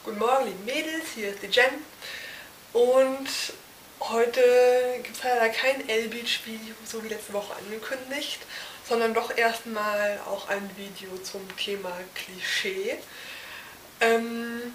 Guten Morgen, liebe Mädels, hier ist die Jen und heute gibt es leider kein L-Beach-Video, so wie letzte Woche angekündigt, sondern doch erstmal auch ein Video zum Thema Klischee. Ähm,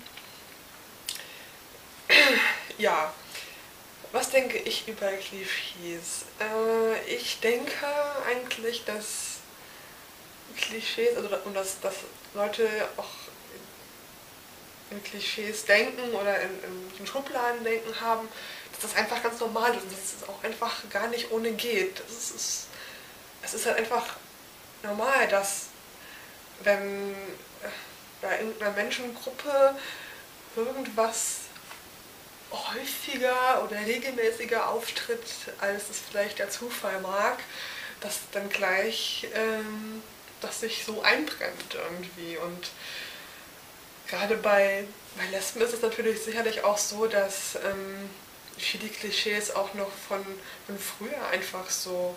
ja, was denke ich über Klischees? Ich denke eigentlich, dass Klischees, dass Leute auch in Klischees denken oder in Schubladen denken haben, dass das einfach ganz normal ist und dass es auch einfach gar nicht ohne geht. Es ist halt einfach normal, dass wenn bei irgendeiner Menschengruppe irgendwas häufiger oder regelmäßiger auftritt, als es vielleicht der Zufall mag, dass dann gleich das sich so einbrennt irgendwie. Und gerade bei Lesben ist es natürlich sicherlich auch so, dass viele Klischees auch noch von früher einfach so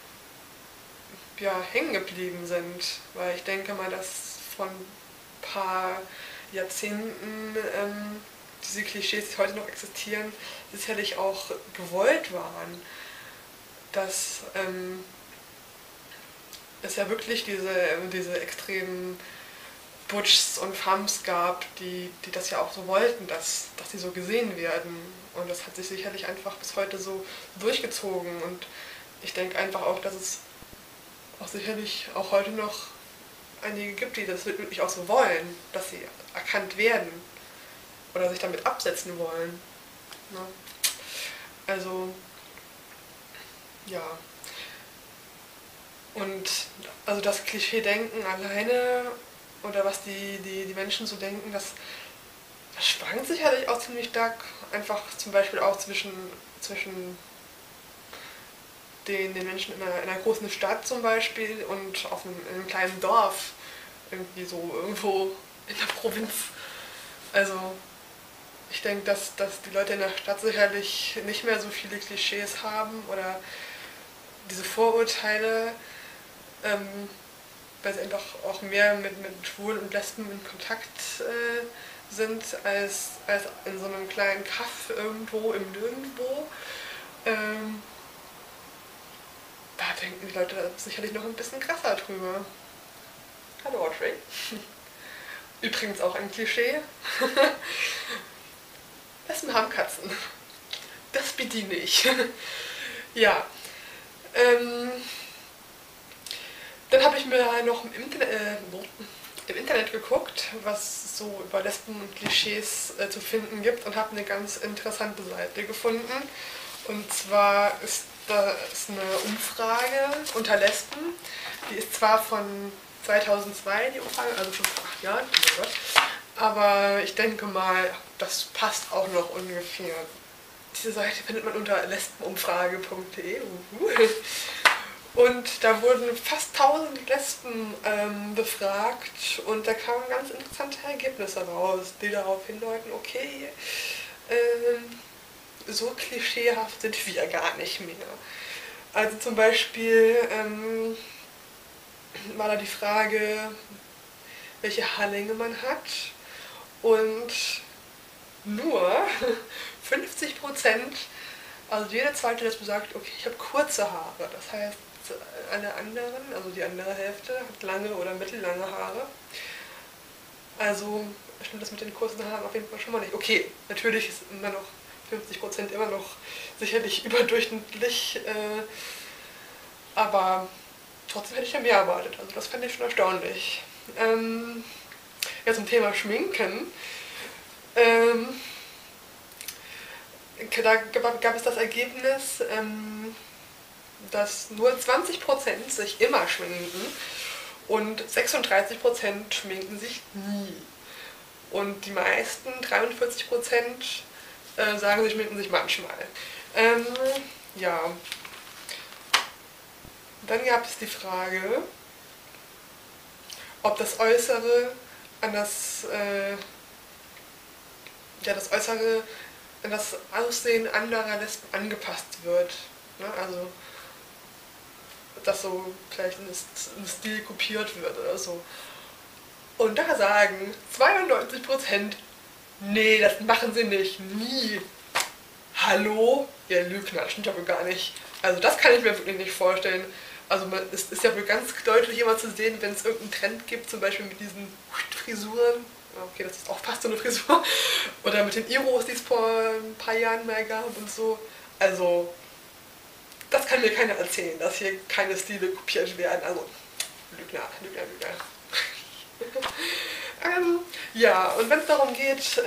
hängen geblieben sind. Weil ich denke mal, dass von ein paar Jahrzehnten diese Klischees, die heute noch existieren, sicherlich auch gewollt waren. Dass es ja wirklich diese extremen Butchs und Femmes gab, die das ja auch so wollten, dass sie so gesehen werden. Und das hat sich sicherlich einfach bis heute so durchgezogen. Und ich denke einfach auch, dass es auch sicherlich auch heute noch einige gibt, die das wirklich auch so wollen, dass sie erkannt werden oder sich damit absetzen wollen. Ne? Also, ja. Und also das Klischee-Denken alleine oder was die Menschen so denken, das schwankt sicherlich auch ziemlich stark, einfach zum Beispiel auch zwischen den Menschen in einer großen Stadt zum Beispiel und in einem kleinen Dorf, irgendwie so irgendwo in der Provinz. Also ich denke, dass die Leute in der Stadt sicherlich nicht mehr so viele Klischees haben oder diese Vorurteile, weil sie einfach auch mehr mit Schwulen und Lesben in Kontakt sind, als in so einem kleinen Kaff irgendwo im Nirgendwo. Da denken die Leute sicherlich noch ein bisschen krasser drüber. Hallo Audrey. Übrigens auch ein Klischee. Lesben haben Katzen. Das bediene ich. Ja. Dann habe ich mir noch im Internet geguckt, was es so über Lesben und Klischees zu finden gibt und habe eine ganz interessante Seite gefunden. Und zwar ist das eine Umfrage unter Lesben. Die ist zwar von 2002, die Umfrage, also schon vor 8 Jahren, oh Gott, aber ich denke mal, das passt auch noch ungefähr. Diese Seite findet man unter lesbenumfrage.de. Und da wurden fast 1000 Lesben befragt und da kamen ganz interessante Ergebnisse raus, die darauf hindeuten, okay, so klischeehaft sind wir gar nicht mehr. Also zum Beispiel war da die Frage, welche Haarlänge man hat, und nur 50%, also jede zweite Lesbe sagt, okay, ich habe kurze Haare. Das heißt, alle anderen, also die andere Hälfte, hat lange oder mittellange Haare. Also stimmt das mit den kurzen Haaren auf jeden Fall schon mal nicht. Okay, natürlich ist immer noch 50% immer noch sicherlich überdurchschnittlich, aber trotzdem hätte ich ja mehr erwartet. Also das fand ich schon erstaunlich. Ja, zum Thema Schminken. Da gab es das Ergebnis, dass nur 20% sich immer schminken und 36% schminken sich nie. Und die meisten, 43%, sagen, sie schminken sich manchmal. Ja. Dann gab es die Frage, ob das Äußere an das Äußere an das Aussehen anderer Lesben angepasst wird. Ne? Also, dass so vielleicht ein Stil kopiert wird oder so. Und da sagen 92%, Nee, das machen sie nicht. Nie. Hallo? Ihr Lügner, das stimmt ja wohl gar nicht. Also das kann ich mir wirklich nicht vorstellen. Also es ist ja wohl ganz deutlich immer zu sehen, wenn es irgendeinen Trend gibt, zum Beispiel mit diesen Frisuren. Okay, das ist auch fast so eine Frisur. Oder mit den Iros, die es vor ein paar Jahren mehr gab und so. Also, das kann mir keiner erzählen, dass hier keine Stile kopiert werden. Also, Lügner, Lügner, Lügner. Ja, und wenn es darum geht,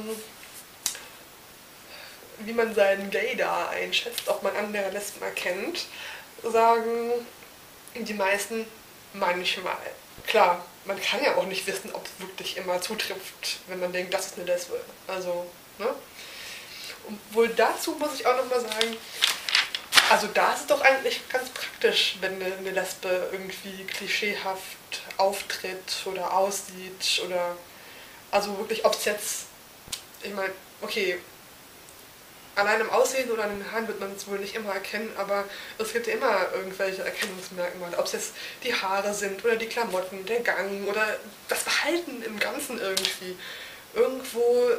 wie man seinen Gaydar einschätzt, ob man andere Lesben erkennt, sagen die meisten manchmal. Klar, man kann ja auch nicht wissen, ob es wirklich immer zutrifft, wenn man denkt, das ist eine Lesbe. Also, ne? Und wohl dazu muss ich auch nochmal sagen, also da ist es doch eigentlich ganz praktisch, wenn eine Lesbe irgendwie klischeehaft auftritt oder aussieht oder also wirklich, ob es jetzt, ich meine, okay, allein im Aussehen oder an den Haaren wird man es wohl nicht immer erkennen, aber es gibt ja immer irgendwelche Erkennungsmerkmale. Ob es jetzt die Haare sind oder die Klamotten, der Gang oder das Verhalten im Ganzen irgendwie. Irgendwo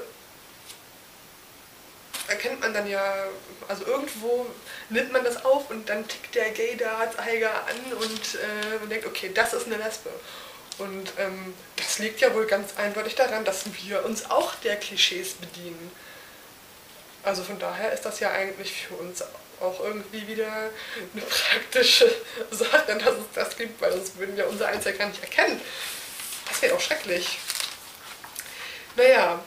erkennt man dann ja, also irgendwo nimmt man das auf und dann tickt der Gaydar-Zeiger an und man denkt, okay, das ist eine Lesbe. Und das liegt ja wohl ganz eindeutig daran, dass wir uns auch der Klischees bedienen. Also von daher ist das ja eigentlich für uns auch irgendwie wieder eine praktische Sache, dass es das gibt, weil sonst würden wir unser Eins ja gar nicht erkennen. Das wäre auch schrecklich. Naja,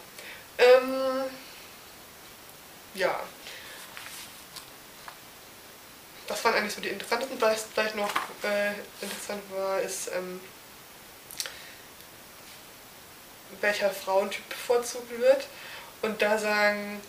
ja, das waren eigentlich so die interessantesten. Was vielleicht noch interessant war, ist, welcher Frauentyp bevorzugt wird. Und da sagen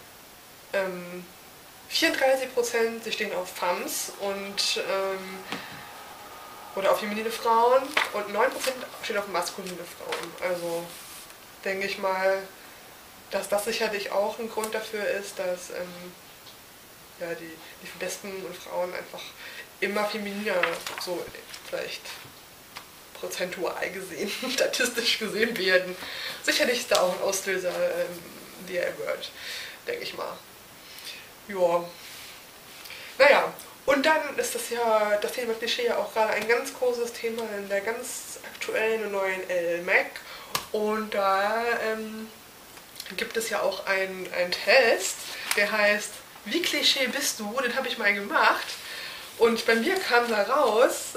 34%, sie stehen auf Femmes und oder auf feminine Frauen und 9% stehen auf maskuline Frauen. Also denke ich mal, dass das sicherlich auch ein Grund dafür ist, dass ja, die Lesben und Frauen einfach immer femininer, so vielleicht prozentual gesehen, statistisch gesehen werden. Sicherlich ist da auch ein Auslöser der Word, denke ich mal. Ja, naja, und dann ist das Thema Klischee ja auch gerade ein ganz großes Thema in der ganz aktuellen und neuen LMAC. Und da gibt es ja auch einen Test, der heißt, wie Klischee bist du? Den habe ich mal gemacht. Und bei mir kam da raus,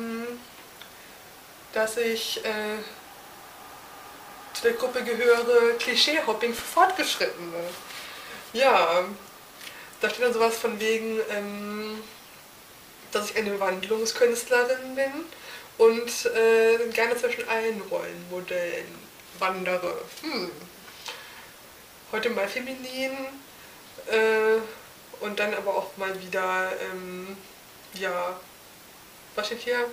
dass ich zu der Gruppe gehöre, Klischee-Hopping für Fortgeschrittene. Ja, da steht dann sowas von wegen, dass ich eine Wandlungskünstlerin bin und gerne zwischen allen Rollenmodellen wandere. Heute mal feminin und dann aber auch mal wieder, ja, was steht hier?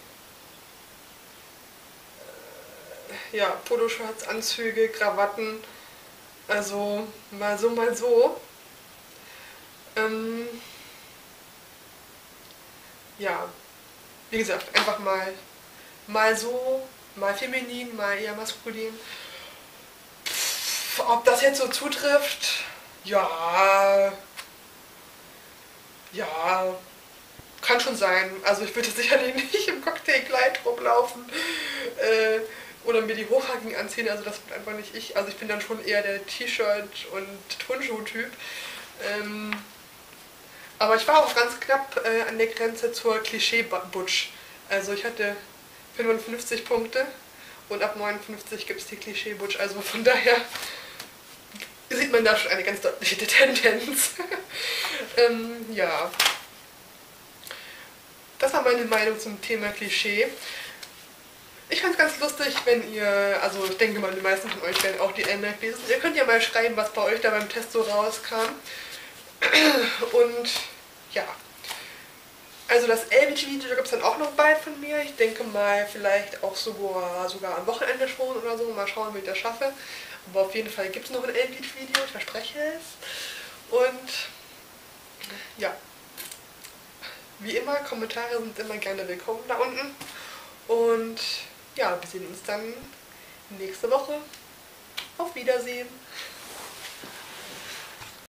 Ja, Poloshirts, Anzüge, Krawatten, also mal so, mal so. Ja, wie gesagt, einfach mal so, mal feminin, mal eher maskulin. Ob das jetzt so zutrifft, ja, ja, kann schon sein. Also ich würde sicherlich nicht im Cocktailkleid rumlaufen oder mir die Hochhacken anziehen. Also das bin einfach nicht ich. Also ich bin dann schon eher der T-Shirt- und Turnschuh-Typ. Aber ich war auch ganz knapp an der Grenze zur Klischee-Butch. Also ich hatte 55 Punkte und ab 59 gibt es die Klischee-Butch. Also von daher sieht man da schon eine ganz deutliche Tendenz. Ja, das war meine Meinung zum Thema Klischee. Ich fand es ganz lustig, wenn ihr, also ich denke mal, die meisten von euch werden auch die LMAC lesen. Ihr könnt ja mal schreiben, was bei euch da beim Test so rauskam. Und ja, also das LBG-Video gibt es dann auch noch bald von mir. Ich denke mal, vielleicht auch sogar am Wochenende schon oder so. Mal schauen, wie ich das schaffe. Aber auf jeden Fall gibt es noch ein LBG-Video, ich verspreche es. Und ja, wie immer, Kommentare sind immer gerne willkommen da unten. Und ja, wir sehen uns dann nächste Woche. Auf Wiedersehen.